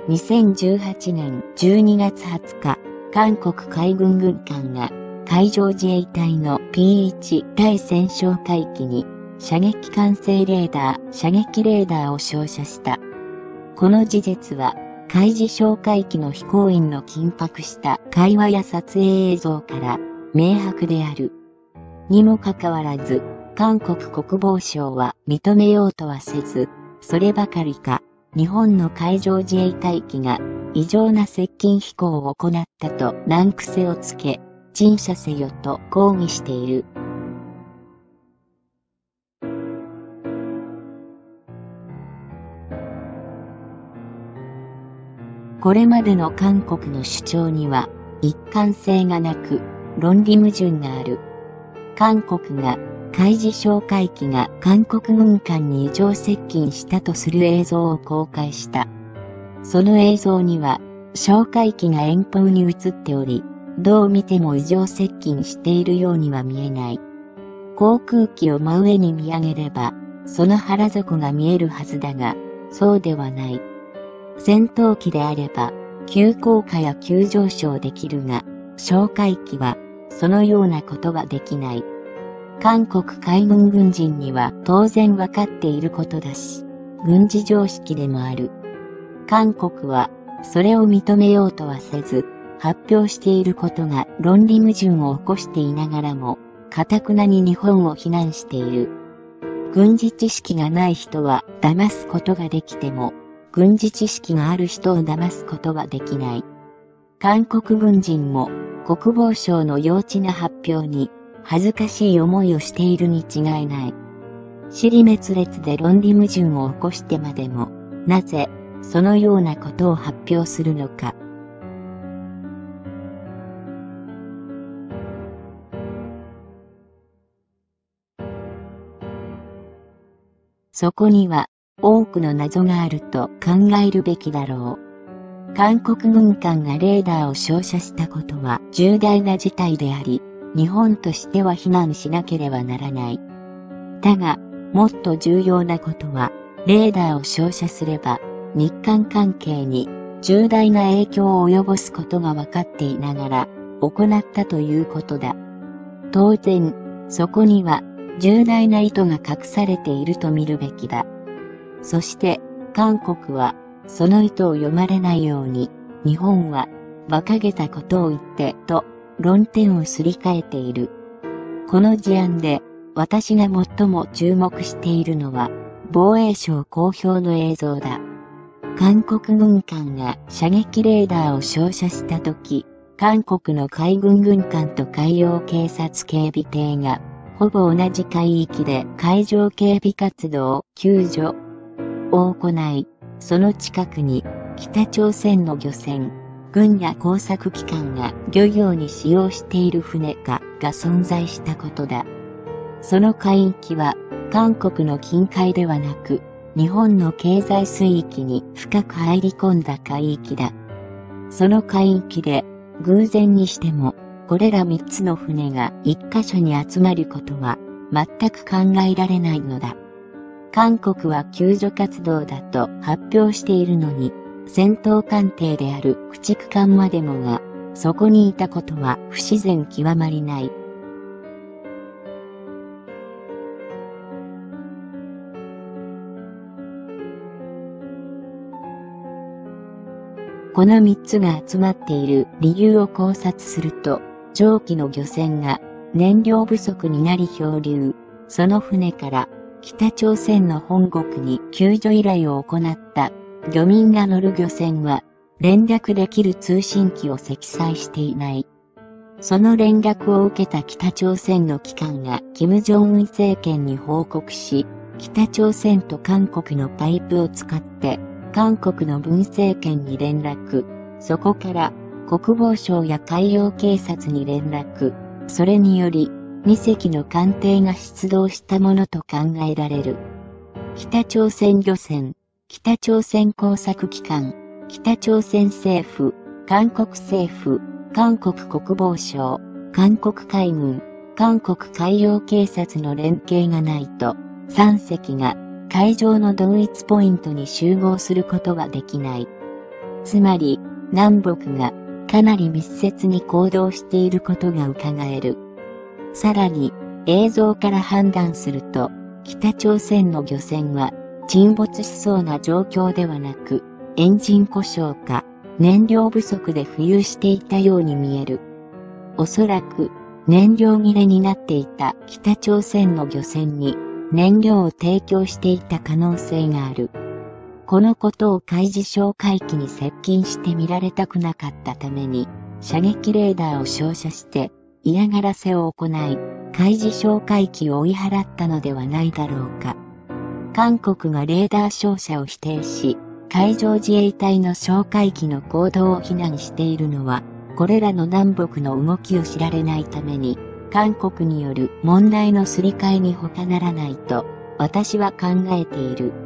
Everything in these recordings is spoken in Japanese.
2018年12月20日、韓国海軍軍艦が海上自衛隊の P1 対戦哨戒機に射撃管制レーダー、射撃レーダーを照射した。この事実は、海自哨戒機の飛行員の緊迫した会話や撮影映像から明白である。にもかかわらず、韓国国防省は認めようとはせず、そればかりか、日本の海上自衛隊機が異常な接近飛行を行ったと難癖をつけ、陳謝せよと抗議している。これまでの韓国の主張には一貫性がなく論理矛盾がある。韓国が海自哨戒機が韓国軍艦に異常接近したとする映像を公開した。その映像には哨戒機が遠方に映っており、どう見ても異常接近しているようには見えない。航空機を真上に見上げれば、その腹底が見えるはずだが、そうではない。戦闘機であれば、急降下や急上昇できるが、哨戒機は、そのようなことができない。韓国海軍軍人には当然わかっていることだし、軍事常識でもある。韓国は、それを認めようとはせず、発表していることが論理矛盾を起こしていながらも、頑なに日本を非難している。軍事知識がない人は騙すことができても、軍事知識がある人を騙すことはできない。韓国軍人も国防省の幼稚な発表に恥ずかしい思いをしているに違いない。支離滅裂で論理矛盾を起こしてまでも、なぜそのようなことを発表するのか。そこには多くの謎があると考えるべきだろう。韓国軍艦がレーダーを照射したことは重大な事態であり、日本としては非難しなければならない。だが、もっと重要なことは、レーダーを照射すれば、日韓関係に重大な影響を及ぼすことが分かっていながら、行ったということだ。当然、そこには、重大な意図が隠されていると見るべきだ。そして、韓国は、その意図を読まれないように、日本は、馬鹿げたことを言って、と、論点をすり替えている。この事案で、私が最も注目しているのは、防衛省公表の映像だ。韓国軍艦が射撃レーダーを照射したとき、韓国の海軍軍艦と海洋警察警備艇が、ほぼ同じ海域で海上警備活動、救助を行い、その近くに北朝鮮の漁船、軍や工作機関が漁業に使用している船が存在したことだ。その海域は韓国の近海ではなく、日本の経済水域に深く入り込んだ海域だ。その海域で偶然にしても、これら3つの船が一箇所に集まることは全く考えられないのだ。韓国は救助活動だと発表しているのに、戦闘艦艇である駆逐艦までもがそこにいたことは不自然極まりない。この3つが集まっている理由を考察すると、上記の漁船が燃料不足になり漂流、その船から北朝鮮の本国に救助依頼を行った漁民が乗る漁船は連絡できる通信機を積載していない。その連絡を受けた北朝鮮の機関が金正恩政権に報告し、北朝鮮と韓国のパイプを使って韓国の文政権に連絡、そこから国防省や海洋警察に連絡、それにより2隻の艦艇が出動したものと考えられる。北朝鮮漁船、北朝鮮工作機関、北朝鮮政府、韓国政府、韓国国防省、韓国海軍、韓国海洋警察の連携がないと、3隻が海上の同一ポイントに集合することができない。 つまり、南北がかなり密接に行動していることが伺える。さらに、映像から判断すると、北朝鮮の漁船は沈没しそうな状況ではなく、エンジン故障か燃料不足で浮遊していたように見える。おそらく燃料切れになっていた北朝鮮の漁船に燃料を提供していた可能性がある。このことを海事哨戒機に接近して見られたくなかったために、射撃レーダーを照射して嫌がらせを行い、海事哨戒機を追い払ったのではないだろうか。韓国がレーダー照射を否定し、海上自衛隊の哨戒機の行動を非難しているのは、これらの南北の動きを知られないために、韓国による問題のすり替えに他ならないと、私は考えている。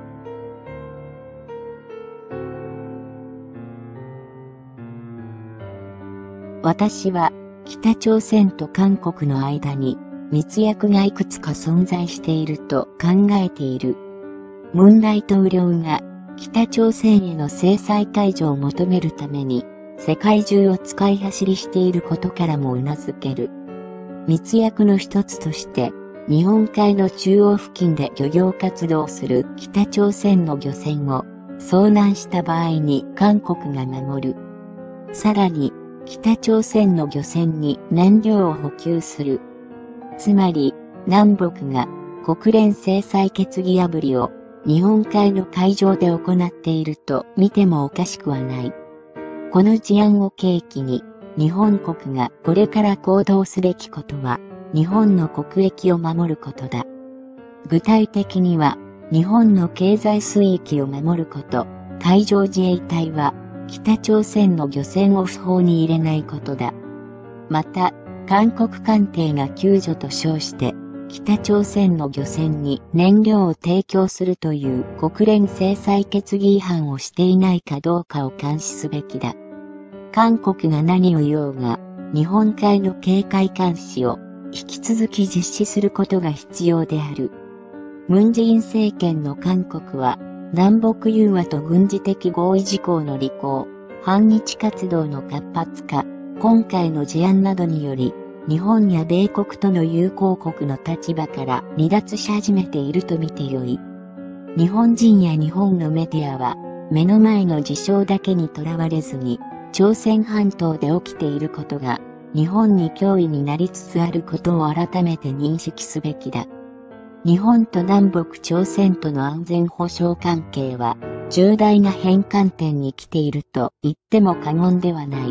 私は、北朝鮮と韓国の間に密約がいくつか存在していると考えている。ムン大統領が北朝鮮への制裁解除を求めるために世界中を使い走りしていることからも頷ける。密約の一つとして日本海の中央付近で漁業活動する北朝鮮の漁船を遭難した場合に韓国が守る。さらに北朝鮮の漁船に燃料を補給する。つまり、南北が国連制裁決議破りを日本海の海上で行っていると見てもおかしくはない。この事案を契機に、日本国がこれから行動すべきことは、日本の国益を守ることだ。具体的には、日本の経済水域を守ること、海上自衛隊は、北朝鮮の漁船を不法に入れないことだ。また、韓国艦艇が救助と称して、北朝鮮の漁船に燃料を提供するという国連制裁決議違反をしていないかどうかを監視すべきだ。韓国が何を言おうが、日本海の警戒監視を引き続き実施することが必要である。ムン・ジェイン政権の韓国は、南北融和と軍事的合意事項の履行、反日活動の活発化、今回の事案などにより、日本や米国との友好国の立場から離脱し始めていると見てよい。日本人や日本のメディアは、目の前の事象だけにとらわれずに、朝鮮半島で起きていることが、日本に脅威になりつつあることを改めて認識すべきだ。日本と南北朝鮮との安全保障関係は重大な変換点に来ていると言っても過言ではない。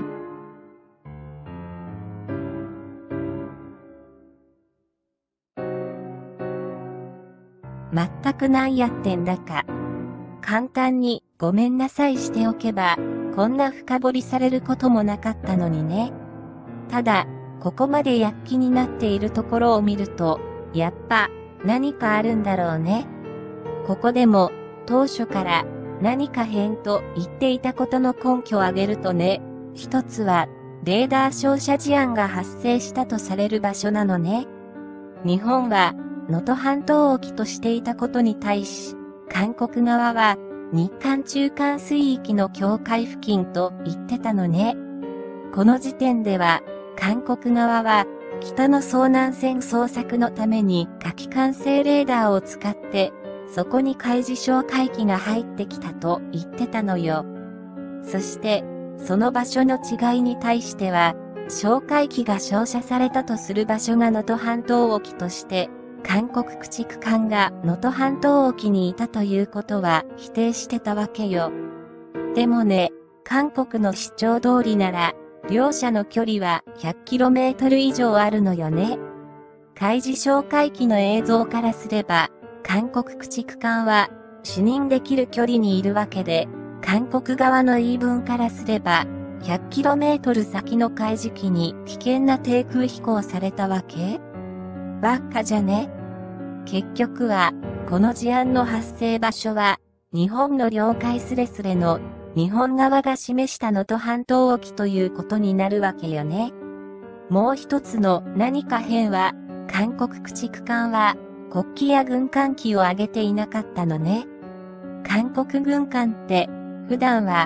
全く何やってんだか。簡単にごめんなさいしておけば、こんな深掘りされることもなかったのにね。ただ、ここまで躍起になっているところを見ると、やっぱ、何かあるんだろうね。ここでも、当初から何か変と言っていたことの根拠を挙げるとね、一つは、レーダー照射事案が発生したとされる場所なのね。日本は、能登半島沖としていたことに対し、韓国側は、日韓中間水域の境界付近と言ってたのね。この時点では、韓国側は、北の遭難船捜索のために火器管制レーダーを使って、そこに海事哨戒機が入ってきたと言ってたのよ。そして、その場所の違いに対しては、哨戒機が照射されたとする場所が能登半島沖として、韓国駆逐艦が能登半島沖にいたということは否定してたわけよ。でもね、韓国の主張通りなら、両者の距離は 100km 以上あるのよね。海事哨戒機の映像からすれば、韓国駆逐艦は視認できる距離にいるわけで、韓国側の言い分からすれば、100km 先の海事機に危険な低空飛行されたわけ？ばっかじゃね。結局は、この事案の発生場所は、日本の領海すれすれの日本側が示した能登半島沖ということになるわけよね。もう一つの何か変は、韓国駆逐艦は国旗や軍艦旗を上げていなかったのね。韓国軍艦って普段は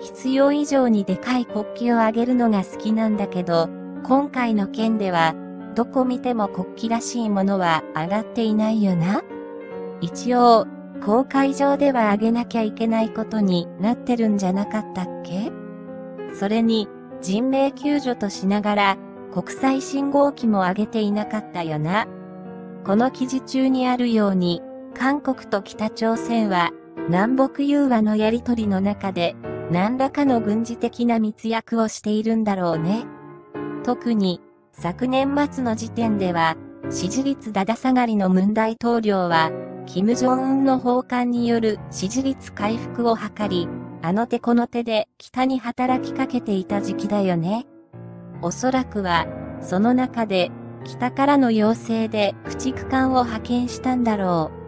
必要以上にでかい国旗を上げるのが好きなんだけど、今回の件では、どこ見ても国旗らしいものは上がっていないよな。一応、公海上では上げなきゃいけないことになってるんじゃなかったっけ？それに、人命救助としながら、国際信号機も上げていなかったよな。この記事中にあるように、韓国と北朝鮮は、南北融和のやりとりの中で、何らかの軍事的な密約をしているんだろうね。特に、昨年末の時点では、支持率だだ下がりの文大統領は、金正恩の訪韓による支持率回復を図り、あの手この手で北に働きかけていた時期だよね。おそらくは、その中で、北からの要請で駆逐艦を派遣したんだろう。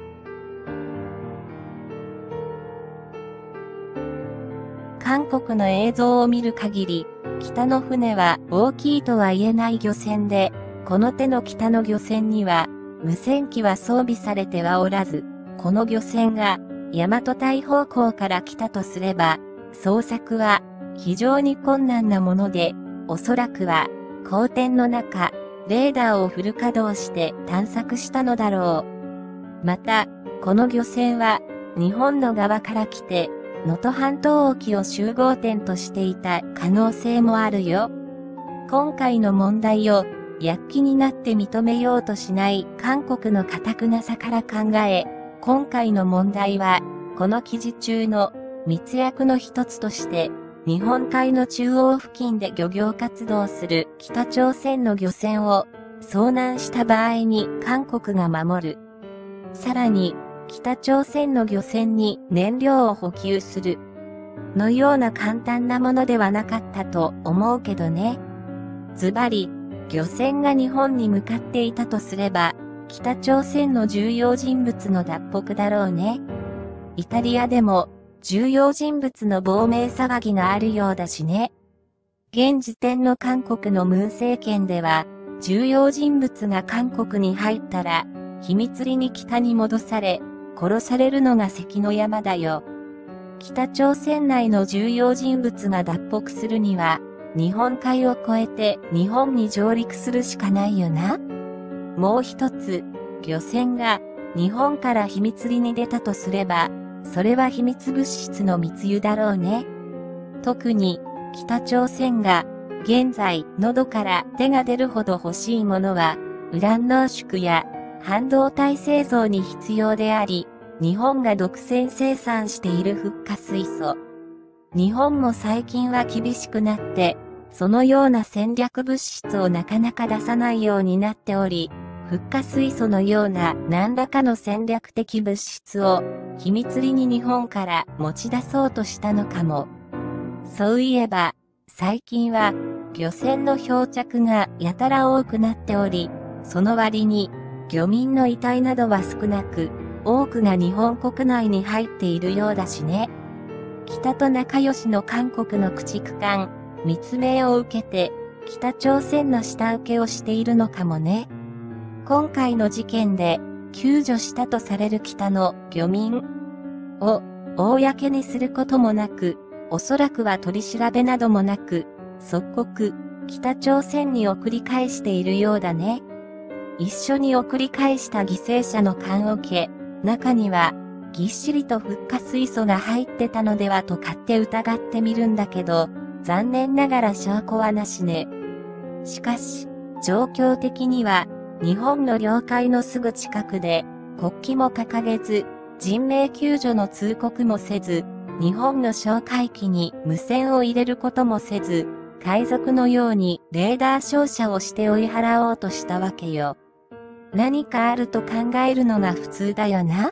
韓国の映像を見る限り、北の船は大きいとは言えない漁船で、この手の北の漁船には、無線機は装備されてはおらず、この漁船が、大和台方向から来たとすれば、捜索は非常に困難なもので、おそらくは、荒天の中、レーダーをフル稼働して探索したのだろう。また、この漁船は、日本の側から来て、能登半島沖を集合点としていた可能性もあるよ。今回の問題を躍起になって認めようとしない韓国の堅くなさから考え、今回の問題は、この記事中の密約の一つとして、日本海の中央付近で漁業活動する北朝鮮の漁船を遭難した場合に韓国が守る。さらに、北朝鮮の漁船に燃料を補給する。のような簡単なものではなかったと思うけどね。ズバリ、漁船が日本に向かっていたとすれば、北朝鮮の重要人物の脱北だろうね。イタリアでも重要人物の亡命騒ぎがあるようだしね。現時点の韓国のムン政権では、重要人物が韓国に入ったら、秘密裏に北に戻され、殺されるのが関の山だよ。北朝鮮内の重要人物が脱北するには、日本海を越えて日本に上陸するしかないよな。もう一つ、漁船が日本から秘密裏に出たとすれば、それは秘密物質の密輸だろうね。特に、北朝鮮が現在喉から手が出るほど欲しいものは、ウラン濃縮や半導体製造に必要であり、日本が独占生産しているフッ化水素。日本も最近は厳しくなって、そのような戦略物質をなかなか出さないようになっており、フッ化水素のような何らかの戦略的物質を秘密裏に日本から持ち出そうとしたのかも。そういえば、最近は漁船の漂着がやたら多くなっており、その割に漁民の遺体などは少なく、多くが日本国内に入っているようだしね。北と仲良しの韓国の駆逐艦、密命を受けて、北朝鮮の下請けをしているのかもね。今回の事件で、救助したとされる北の漁民を公にすることもなく、おそらくは取り調べなどもなく、即刻、北朝鮮に送り返しているようだね。一緒に送り返した犠牲者の棺桶、中には、ぎっしりとフッ化水素が入ってたのではと勝手疑ってみるんだけど、残念ながら証拠はなしね。しかし、状況的には、日本の領海のすぐ近くで、国旗も掲げず、人命救助の通告もせず、日本の哨戒機に無線を入れることもせず、海賊のようにレーダー照射をして追い払おうとしたわけよ。何かあると考えるのが普通だよな。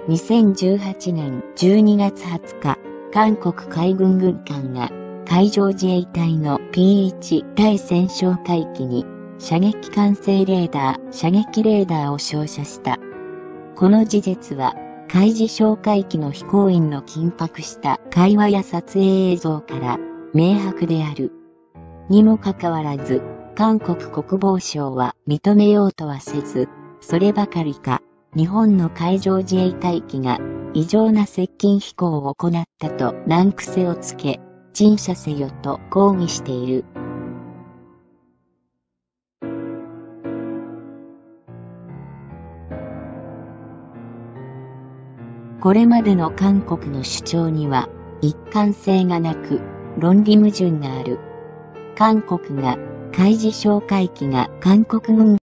2018年12月20日、韓国海軍軍艦が海上自衛隊の P1 対戦哨戒機に射撃管制レーダー、射撃レーダーを照射した。この事実は、海自哨戒機の飛行員の緊迫した会話や撮影映像から明白である。にもかかわらず、韓国国防省は認めようとはせず、そればかりか、日本の海上自衛隊機が異常な接近飛行を行ったと難癖をつけ、陳謝せよと抗議している。これまでの韓国の主張には一貫性がなく論理矛盾がある。韓国が海自哨戒機が韓国軍